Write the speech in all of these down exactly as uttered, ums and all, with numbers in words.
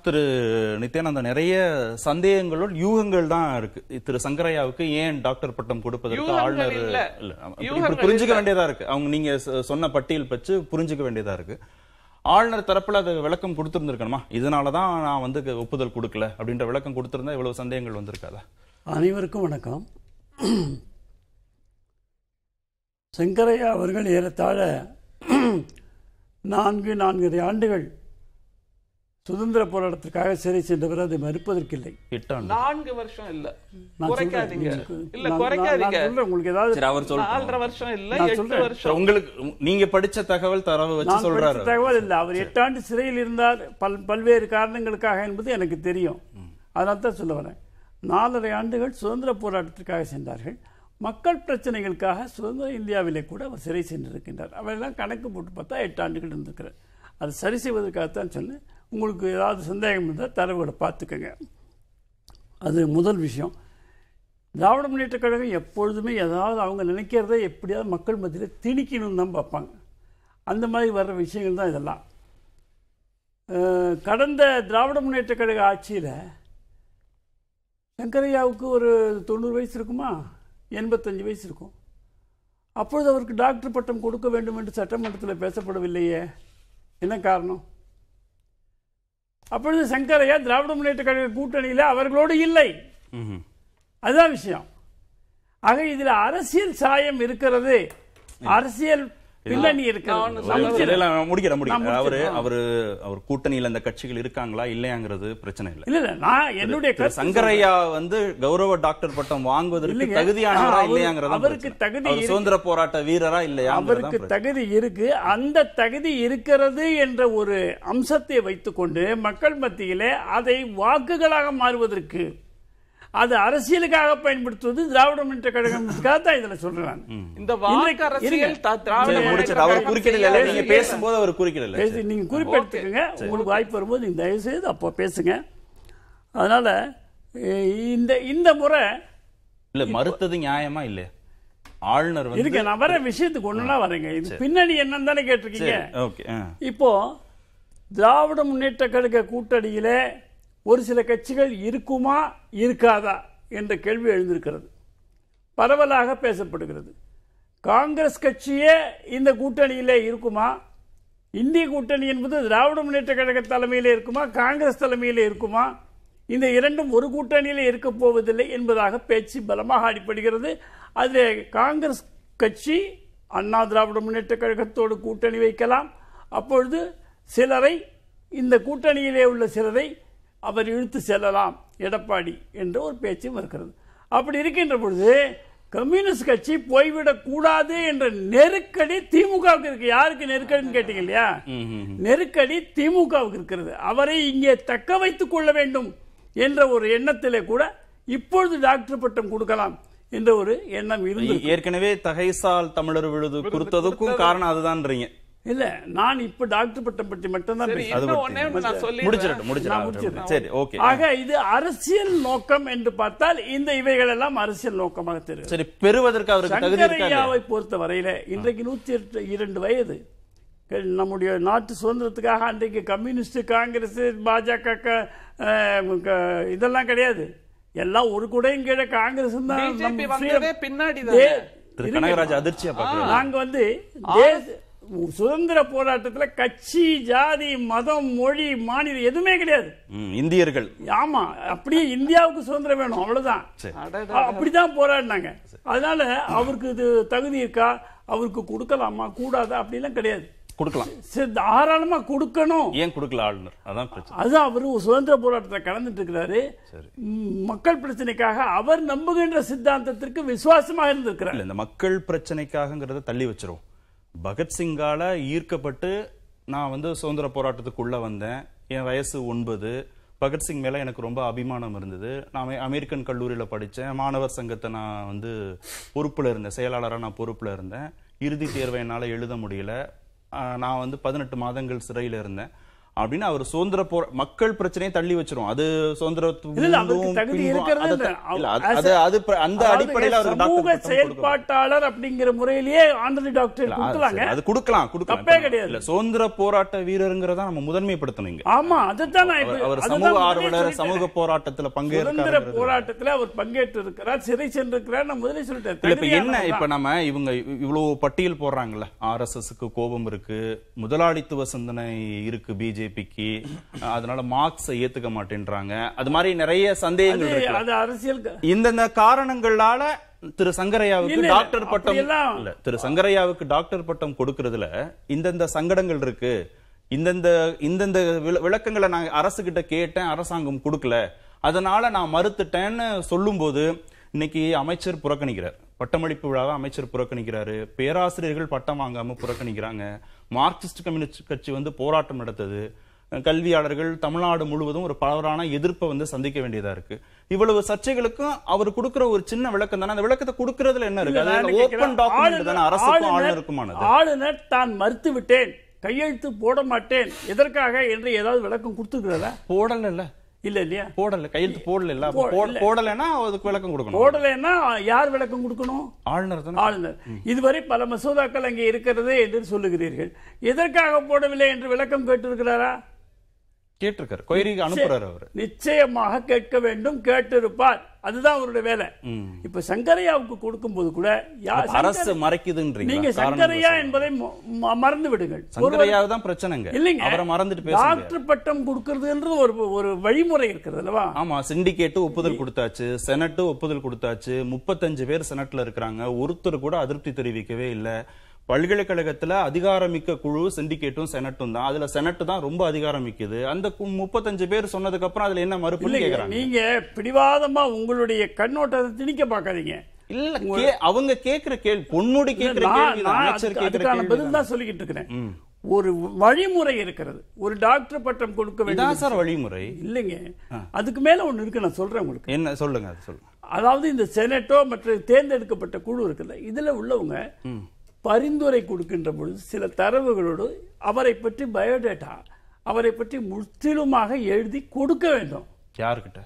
திரு நித்யானந்தா, நிறைய சந்தேகங்களோட யூகங்கள் தான் இருக்கு. திரு சங்கரையாவுக்கு ஏன் டாக்டர் பட்டம் கொடுப்பதற்கு ஆளுநர் இல்ல புரிஞ்சுக்க வேண்டியதா இருக்கு. அவங்க நீங்க சொன்ன பட்டியல் பற்றி புரிஞ்சுக்க வேண்டியதா இருக்கு. ஆளுநர் தரப்புல அது விளக்கம் கொடுத்திருந்திருக்கணுமா? இதனாலதான் நான் வந்து ஒப்புதல் கொடுக்கல அப்படின்ற விளக்கம் கொடுத்திருந்தா இவ்வளவு சந்தேகங்கள் வந்திருக்காதா? அனைவருக்கும் வணக்கம். சங்கரையா அவர்கள் ஏறத்தாழ நான்கு நான்கரை ஆண்டுகள் சுதந்திர போராட்டத்திற்காக சிறை சென்றவர் அதை மறுப்பதற்கில்லை. நான்கு வருஷம் இல்ல, குறைக்காதீங்க. இல்ல குறைக்காதீங்க, உங்களுக்கு ஏதாவது நாலரை வருஷம் இல்ல, எட்டு வருஷம். உங்களுக்கு நீங்க படிச்ச தகவல் தரவு வச்சு சொல்றாரு. தகவல் இல்ல, அவர் எட்டு ஆண்டு சிறையில் இருந்தார் பல் பல்வேறு காரணங்களுக்காக என்பது எனக்கு தெரியும். அதனால தான் சொல்ல வரேன். நாலரை ஆண்டுகள் சுதந்திர போராட்டத்திற்காக சென்றார்கள். மக்கள் பிரச்சனைகளுக்காக சுதந்திர இந்தியாவிலே கூட அவர் சிறை சென்றிருக்கின்றார். அவரெல்லாம் கணக்கு போட்டு பார்த்தா எட்டு ஆண்டுகள் இருந்திருக்கிறார். அதை சரி செய்வதற்காகத்தான் சொன்னேன். உங்களுக்கு ஏதாவது சந்தேகம் இருந்தால் தரவுகளை பார்த்துக்கங்க. அது முதல் விஷயம். திராவிட முன்னேற்ற கழகம் எப்பொழுதுமே ஏதாவது அவங்க நினைக்கிறத எப்படியாவது மக்கள் மத்தியில் திணிக்கணும்னு தான் பார்ப்பாங்க. அந்த மாதிரி வர்ற விஷயங்கள் தான் இதெல்லாம். கடந்த திராவிட முன்னேற்ற கழக ஆட்சியில் சங்கரையாவுக்கு ஒரு தொண்ணூறு வயசு இருக்குமா, எண்பத்தஞ்சு வயசு இருக்கும். அப்பொழுது அவருக்கு டாக்டர் பட்டம் கொடுக்க வேண்டும் என்று சட்டமன்றத்தில் பேசப்படவில்லையே, என்ன காரணம்? அப்பொழுது சங்கரையா திராவிட முன்னேற்ற கழக கூட்டணியில் அவர்களோடு இல்லை. அதுதான் விஷயம். ஆக இதில் அரசியல் சாயம் இருக்கிறது, அரசியல் பின்னணி அவர் கூட்டணியில் அந்த கட்சிகள் இருக்காங்களா இல்லையாங்கிறது பிரச்சனை இல்லை. இல்ல நான் என்னுடைய சங்கரையா வந்து கௌரவ டாக்டர் பட்டம் வாங்குவதற்கு தகுதியானவரா இல்லையாங்கிறது அவருக்கு தகுதி, சுதந்திர போராட்ட வீரரா இல்லையா, அவருக்கு தகுதி இருக்கு. அந்த தகுதி இருக்கிறது என்ற ஒரு அம்சத்தை வைத்துக்கொண்டு மக்கள் மத்தியிலே அதை வாக்குகளாக மாறுவதற்கு, அது அரசியலுக்காக பயன்படுத்துவது திராவிட முன்னேற்ற கழகத்துக்காக தான் இதுல சொல்றேன். இந்த வாக்கு அரசியல் அவர் குறுக்கிடல, நீங்க பேசும்போது அவர் குறுக்கிடல, நீங்க குறிப்பெடுத்துக்கங்க. உங்களுக்கு வாய்ப்பு வரும்போது நீங்க தயவு செய்து அப்போ பேசுங்க. அதனால இந்த இந்த முறை இல்ல மறுத்தது நியாயமா இல்லையா? ஆளுநர் வந்து இருக்கு. நான் வர விஷயத்துக்கு ஒண்ணுனா வரேங்க. இது பின்னணி என்னன்னு தானே கேட்டிருக்கீங்க. இப்போ திராவிட முன்னேற்ற கழக கூட்டணியில ஒரு சில கட்சிகள் இருக்குமா இருக்காதா என்ற கேள்வி எழுந்திருக்கிறது, பரவலாக பேசப்படுகிறது. காங்கிரஸ் கட்சியே இந்த கூட்டணியிலே இருக்குமா? இந்திய கூட்டணி என்பது திராவிட முன்னேற்ற கழக தலைமையிலே இருக்குமா, காங்கிரஸ் தலைமையிலே இருக்குமா? இந்த இரண்டும் ஒரு கூட்டணியிலே இருக்க போவதில்லை என்பதாக பேச்சு பலமாக அடிப்படுகிறது. அதில் காங்கிரஸ் கட்சி அண்ணா திராவிட முன்னேற்ற கழகத்தோடு கூட்டணி வைக்கலாம். அப்பொழுது சிலரை, இந்த கூட்டணியிலே உள்ள சிலரை அவர் இழுத்து செல்லலாம் எடப்பாடி என்ற ஒரு பேச்சும் இருக்கிறது. அப்படி இருக்கின்ற பொழுது கம்யூனிஸ்ட் கட்சி போய்விடக் கூடாது என்ற நெருக்கடி திமுகவுக்கு இருக்கு. யாருக்கு நெருக்கடின்னு கேட்டீங்க இல்லையா? நெருக்கடி திமுகவுக்கு இருக்கிறது. அவரை இங்கே தக்க வைத்துக் கொள்ள வேண்டும் என்ற ஒரு எண்ணத்திலே கூட இப்பொழுது டாக்டர் பட்டம் கொடுக்கலாம் என்ற ஒரு எண்ணம் இருந்து, ஏற்கனவே தகைசால் தமிழர் விழுது கொடுத்ததுக்கும் காரணம் அதுதான்றீங்க. இல்ல, நான் இப்ப டாக்டர் பட்டம் பற்றி மட்டும்தான் பேசுறேன். ஆக இது அரசியல் நோக்கம் என்று பார்த்தால் இந்த இவைகள் எல்லாம் அரசியல் நோக்கமாக தெரியும். சரி, பெறுவதற்கு அவருக்கு தகுதி இருக்கா? சங்கரையாவை பொறுத்த வரையில இன்றைக்கு நூத்தி இரண்டு வயது. நம்முடைய நாட்டு சுதந்திரத்துக்காக அன்றைக்கு கம்யூனிஸ்ட், காங்கிரஸ், பாஜக இதெல்லாம் கிடையாது. எல்லாம் ஒரு கூடையும் கீழே காங்கிரஸ் தான் பின்னாடி. நாங்க வந்து சுதந்திர போராட்டத்தில் கட்சி, ஜாதி, மதம், மொழி, மாநிலம் எதுவுமே கிடையாது. இந்தியர்கள். ஆமா, அப்படியே இந்தியாவுக்கு சுதந்திரம் வேணும், அவ்வளவுதான். அப்படிதான் போராடினாங்க. அதனால அவருக்கு இது தகுதி இருக்கா, அவருக்கு கொடுக்கலாமா கூடாதா அப்படிலாம் கிடையாது. கொடுக்கலாம், தாராளமா கொடுக்கணும். ஏன் கொடுக்கல ஆளுநர்? அதான் பிரச்சனை. அதுதான் அவரு சுதந்திர போராட்டத்தில் கலந்துட்டு இருக்கிறாரு. மக்கள் பிரச்சனைக்காக அவர் நம்புகின்ற சித்தாந்தத்திற்கு விசுவாசமாக இருந்திருக்கிறார். இந்த மக்கள் பிரச்சனைக்காக தள்ளி வச்சிரும். பகத்சிங்கால ஈர்க்கப்பட்டு நான் வந்து சுதந்திர போராட்டத்துக்குள்ள வந்தேன். என் வயசு ஒன்பது. பகத்சிங் மேல எனக்கு ரொம்ப அபிமானம் இருந்தது. நான் அமெரிக்கன் கல்லூரியில படித்தேன். மாணவர் சங்கத்தை நான் வந்து பொறுப்புல இருந்தேன், செயலாளராக நான் பொறுப்புல இருந்தேன். இறுதி தேர்வை என்னால் எழுத முடியல. நான் வந்து பதினெட்டு மாதங்கள் சிறையில் இருந்தேன். அப்படின்னு அவர் சுதந்திர போற மக்கள் பிரச்சனையை தள்ளி வச்சிரும். அது சுதந்திர அந்த அடிப்படையில் அவர் சமூக செயல்பாட்டாளர் அப்படிங்கிற முறையிலேயே ஆனரரி டாக்டர் கொடுக்கலாங்க. அது கொடுக்கலாம், கொடுக்கலாம் கிடையாது. சுதந்திர போராட்ட வீரர்ங்கிறத நம்ம முதன்மைப்படுத்தணும். ஆமா, அதுதான் அவர் சமூக ஆர்வலர், சமூக போராட்டத்தில் பங்கேற்ற போராட்டத்தில் அவர் பங்கேற்று இருக்கிறார், சிறை சென்றிருக்கிறார். நான் முதலே சொல்லிட்டேன். இப்ப என்ன, இப்ப நம்ம இவங்க இவ்வளவு பட்டியல் போடுறாங்கல்ல, ஆர் எஸ் எஸ்க்கு கோபம் இருக்கு, முதலாளித்துவ சிந்தனை இருக்கு பிஜேபிக்கு, அதனால மார்க்ஸ் ஏத்துக்க மாட்டேன்றாங்க, அது மாதிரி நிறைய சந்தேகங்கள் இருக்கு. அரசியல் இந்த காரணங்களால திரு சங்கரையாவுக்கு டாக்டர் பட்டம் இல்ல திரு சங்கரையாவுக்கு டாக்டர் பட்டம் கொடுக்கறதுல இந்தந்த சங்கடங்கள் இருக்கு, இந்தந்த இந்தந்த விளக்கங்களை நான் அரசு கிட்ட கேட்டேன், அரசாங்கம் கொடுக்கல, அதனால நான் மறுத்துட்டேன்னு சொல்லும் போது இன்னைக்கு அமைச்சர் புறக்கணிக்கிறார், பட்டமளிப்பு விழாவை அமைச்சர் புறக்கணிக்கிறாரு, பேராசிரியர்கள் பட்டம் வாங்காம புறக்கணிக்கிறாங்க, மார்க்சிஸ்ட் கம்யூனிஸ்ட் கட்சி வந்து போராட்டம் நடத்தது, கல்வியாளர்கள் தமிழ்நாடு முழுவதும் ஒரு பரவலான எதிர்ப்பை வந்து சந்திக்க வேண்டியதா இருக்கு. இவ்வளவு சர்ச்சைகளுக்கும் அவர் கொடுக்கிற ஒரு சின்ன விளக்கம் தானே, அந்த விளக்கத்தை கொடுக்கறதுல என்ன இருக்கு? ஓபன் டாக்குமெண்ட் தானே அரசுக்கும் ஆளுநருக்குமானது. ஆளுநர் தான் மறுத்து விட்டேன், கையெழுத்து போட மாட்டேன், எதற்காக என்று ஏதாவது விளக்கம் கொடுத்துக்கிறதா? போடல இல்ல இல்ல இல்லையா, போடல, கையெழுத்து போடல இல்ல, போடலைன்னா அதுக்கு விளக்கம் கொடுக்கணும். போடலைன்னா யார் விளக்கம் கொடுக்கணும்? ஆளுநர் தான். ஆளுநர். இதுவரை பல மசோதாக்கள் அங்கே இருக்கிறது என்று சொல்லுகிறீர்கள், எதற்காக போடவில்லை என்று விளக்கம் கேட்டிருக்கிறாரா? கேட்டிருக்காரு, கொயரிக்கு அனுப்புறாரு அவர். நிச்சயமாக கேட்க வேண்டும், கேட்டிருப்பார், அதுதான் அவருடைய வேலை. இப்ப சங்கரையாவுக்கு கொடுக்கும் போது கூட அரசு மறைக்குதுன்றீங்க. நீங்க சங்கரையா என்பதை மறந்து விடுங்கள். சங்கரையாவு தான் பிரச்சனைங்க இல்லைங்க, அவரை மறந்துட்டு பேசுங்க. டாக்டர் பட்டம் கொடுக்கிறதுன்றது ஒரு ஒரு வழிமுறை இருக்கிறது அல்லவா? ஆமா, சிண்டிகேட் ஒப்புதல் கொடுத்தாச்சு, செனட் ஒப்புதல் கொடுத்தாச்சு, முப்பத்தஞ்சு பேர் செனட்ல இருக்கிறாங்க, ஒருத்தர் கூட அதிருப்தி தெரிவிக்கவே இல்லை. பல்கலைக்கழகத்துல அதிகாரமிக்க குழு சிண்டிகேட்டும் செனட்டும் தான், அதுல செனட் தான் ரொம்ப அதிகாரமிக்குது. அந்த முப்பத்தஞ்சு பேர் சொன்னதுக்கு அப்புறம் அதுல என்ன மறுப்பு கேக்குறாங்க? நீங்க பிடிவாதமா உங்களுடைய கண்ணோட்டத்தை திணிக்க பாக்காதீங்க. இல்ல, அவங்க கேக்குற கேள்வி பொன்முடி கேக்குற கேள்வி, அமைச்சர் கேக்குற பதில் தான் சொல்லிக்கிட்டு இருக்கிறேன். ஒரு வழிமுறை இருக்கிறது, ஒரு டாக்டர் பட்டம் கொடுக்க வேண்டிய சார் வழிமுறை இல்லைங்க, அதுக்கு மேல ஒண்ணு இருக்கு. நான் சொல்றேன் உங்களுக்கு. என்ன சொல்லுங்க, அது சொல்லுங்க. அதாவது இந்த செனட்டோ மற்ற தேர்ந்தெடுக்கப்பட்ட குழு இருக்குல்ல, இதுல உள்ளவங்க பரிந்துரை கொடுக்கின்ற பொழுது சில தரவுகளோடு அவரை பற்றி பயோடேட்டா, அவரை பற்றி முற்றிலுமாக எழுதி கொடுக்க வேண்டும். யாருக்கிட்ட?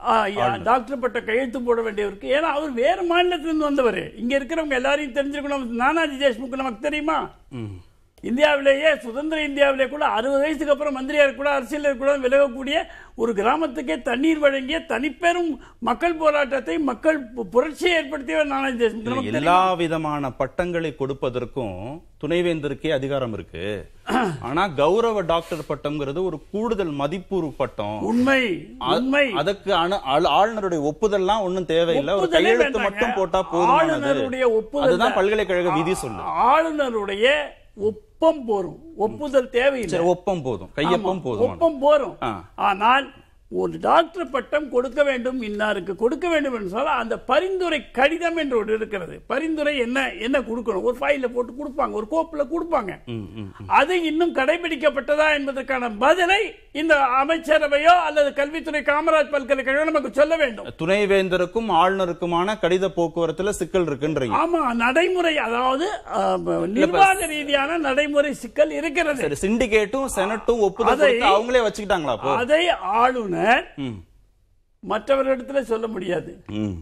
டாக்டர் பட்ட கையெழுத்து போட வேண்டியவருக்கு. ஏன்னா அவர் வேற மாநிலத்திலிருந்து வந்தவர், இங்க இருக்கிறவங்க எல்லாரையும் தெரிஞ்சிருக்கணும். நானாஜி தேஷ்முக் நமக்கு தெரியுமா? இந்தியாவிலேயே சுதந்திர இந்தியாவிலே கூட அறுபது வயசுக்கு அப்புறம் மந்திரியார் கூட அரசியல் கூட விலகக்கூடிய ஒரு கிராமத்துக்கே தண்ணீர் வழங்கிய தனிப்பெரும் மக்கள் போராட்டத்தை, மக்கள் புரட்சியை ஏற்படுத்தியவர் நானாஜி தேஷ்முக். எல்லா விதமான பட்டங்களை கொடுப்பதற்கும் துணைவேந்தருக்கே அதிகாரம் இருக்கு. ஆனா கௌரவ டாக்டர் பட்டம்ங்கிறது ஒரு கூடுதல் மதிப்பு பட்டம். உண்மை உண்மை. அதுக்கு ஆளுநருடைய ஒப்புதல்லாம் ஒன்னும் தேவையில்லை, ஒரு கையெழுத்து மட்டும் போட்டா போதும். ஆளுநருடைய ஒப்புதல், அதுதான் பல்கலைக்கழக விதி சொல்லு. ஆளுநருடைய ஒப்பம் போரும், ஒப்புதல் தேவையில்லை. ஒப்பம் போதும், கையொப்பம் போதும், ஒப்பம் போரும். ஆனால் ஒரு டாக்டர் பட்டம் கொடுக்க வேண்டும், இன்னாருக்கு கொடுக்க வேண்டும் என்று சொல்ல அந்த பரிந்துரை கடிதம் என்று ஒன்று இருக்கிறது. பரிந்துரை என்ன என்ன கொடுக்கணும், ஒரு ஃபைல போட்டு கொடுப்பாங்க, ஒரு கோப்புல கொடுப்பாங்க. அது இன்னும் கடைபிடிக்கப்பட்டதா என்பதற்கான பதிலை இந்த அமைச்சரவையோ அல்லது கல்வித்துறை காமராஜ் பல்கலைக்கழகம் நமக்கு சொல்ல வேண்டும். துணைவேந்தருக்கும் ஆளுநருக்குமான கடித போக்குவரத்துல சிக்கல் இருக்குன்றீங்க. ஆமா, நடைமுறை, அதாவது நிர்வாக ரீதியான நடைமுறை சிக்கல் இருக்கிறது. சிண்டிகேட்டும் செனட்டும் ஒப்புதல் அவங்களே வச்சுக்கிட்டாங்களா? அதை ஆளுநர் மற்றவர்களிடத்தில் சொல்ல முடியாது,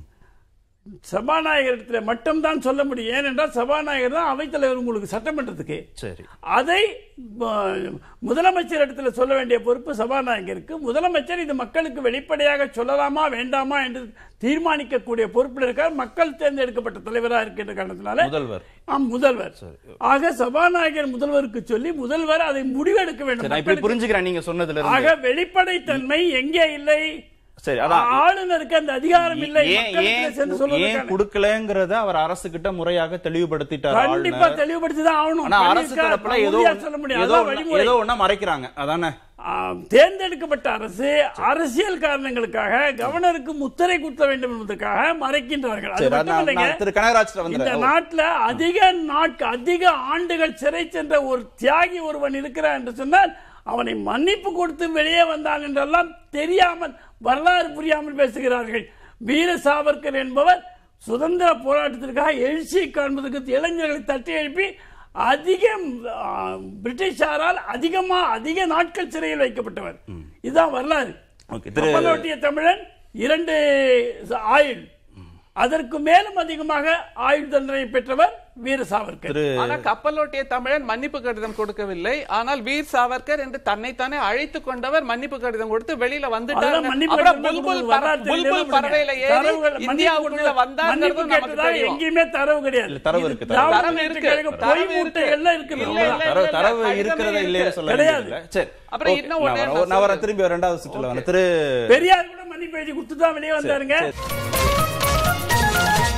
சபாநாயகரிடத்தில் மட்டும்தான் சொல்ல முடியும். ஏனென்றால் சபாநாயகர் தான் அவைத்தலைவர் உங்களுக்கு சட்டமன்றத்துக்கு. சரி, அதை முதலமைச்சர் இடத்துல சொல்ல வேண்டிய பொறுப்பு சபாநாயகருக்கு. முதலமைச்சர் இது மக்களுக்கு வெளிப்படையாக சொல்லலாமா வேண்டாமா என்று தீர்மானிக்கக்கூடிய பொறுப்பில் இருக்கார். மக்கள் தேர்ந்தெடுக்கப்பட்ட தலைவராக இருக்கின்ற காரணத்தினால முதல்வர் முதல்வர் ஆக சபாநாயகர் முதல்வருக்கு சொல்லி முதல்வர் அதை முடிவெடுக்க வேண்டும். புரிஞ்சுக்கிறேன் நீங்க சொன்னதுல. ஆக வெளிப்படைத்தன்மை எங்கே இல்லை? சரி, ஆளுநருக்கு அந்த அதிகாரம் இல்லை. ஏன் கொடுக்கலங்கிறத அவர் அரசு கிட்ட முறையாக தெளிவுபடுத்திட்டார். கண்டிப்பா தெளிவுபடுத்திதான் ஆகணும். அரசு தரப்புல ஏதோ சொல்ல முடியாது, ஏதோ ஒண்ணா மறைக்கிறாங்க. அதானே தேர்ந்தெடுக்கப்பட்ட அரசு அரசியல் காரணங்களுக்காக கவர்னருக்கு முத்திரை குத்த வேண்டும் என்பதற்காக மறைக்கின்றார்கள். இந்த நாட்டில் அதிக நாட்கள் அதிக ஆண்டுகள் சிறை சென்ற ஒரு தியாகி ஒருவன் இருக்கிறான் என்று சொன்னால் அவனை மன்னிப்பு கொடுத்து வெளியே வந்தான் என்றெல்லாம் தெரியாமல், வரலாறு புரியாமல் பேசுகிறார்கள். வீர சாவர்கர் என்பவர் சுதந்திர போராட்டத்திற்காக எழுச்சியை காண்பதற்கு இளைஞர்களை தட்டி எழுப்பி அதிக பிரிட்டிஷாரால் அதிகமா அதிக நாட்கள் சிறையில் வைக்கப்பட்டவர். இதுதான் வரலாறு. கப்பலோட்டிய தமிழன் இரண்டு ஆயுள், அதற்கு மேலும் அதிகமாக ஆயுள் தண்டனை பெற்றவர் வீர சாவர்கர். ஆனா கப்பலோட்டிய தமிழன் மன்னிப்பு கடிதம் கொடுக்கவில்லை. ஆனால் வீர் சாவர்கர் என்று தன்னைத்தானே அழைத்துக் கொண்டவர் மன்னிப்பு கடிதம் கொடுத்து வெளியில வந்துட்டார். இந்தியாவுக்குள்ள வந்தார். எங்கேயுமே தரவு கிடையாது. தரவு இருக்கு. அப்புறம் இன்னும் திரும்பி இரண்டாவது சுற்றுல திரு பெரியார் கூட மன்னிப்பு எழுதி கொடுத்துதான் வெளியே வந்தாருங்க.